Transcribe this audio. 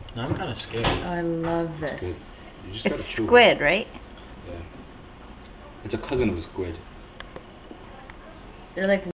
No, I'm kind of scared. Oh, I love this. Good. You just gotta It's chew. squid, right? Yeah. It's a cousin of a squid. They're like